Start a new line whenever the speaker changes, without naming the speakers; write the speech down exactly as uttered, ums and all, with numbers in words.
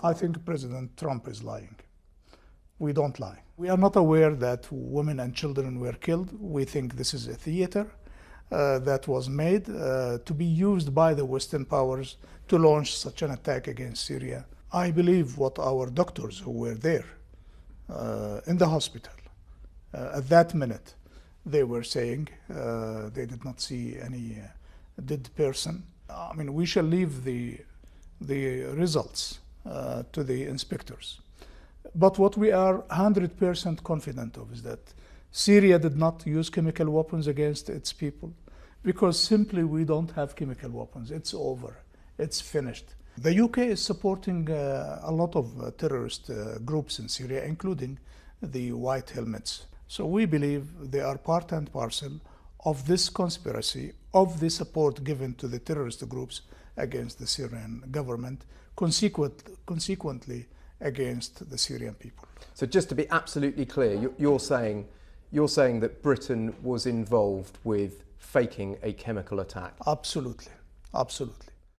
I think President Trump is lying. We don't lie. We are not aware that women and children were killed. We think this is a theater uh, that was made uh, to be used by the Western powers to launch such an attack against Syria. I believe what our doctors who were there uh, in the hospital uh, at that minute, they were saying uh, they did not see any uh, dead person. I mean, we shall leave the, the results uh, to the inspectors. But what we are one hundred percent confident of is that Syria did not use chemical weapons against its people because simply we don't have chemical weapons. It's over. It's finished. The U K is supporting uh, a lot of uh, terrorist uh, groups in Syria, including the White Helmets. So we believe they are part and parcel of this conspiracy, of the support given to the terrorist groups against the Syrian government, consequent, consequently against the Syrian people.
So just to be absolutely clear, you're saying, you're saying that Britain was involved with faking a chemical attack?
Absolutely, absolutely.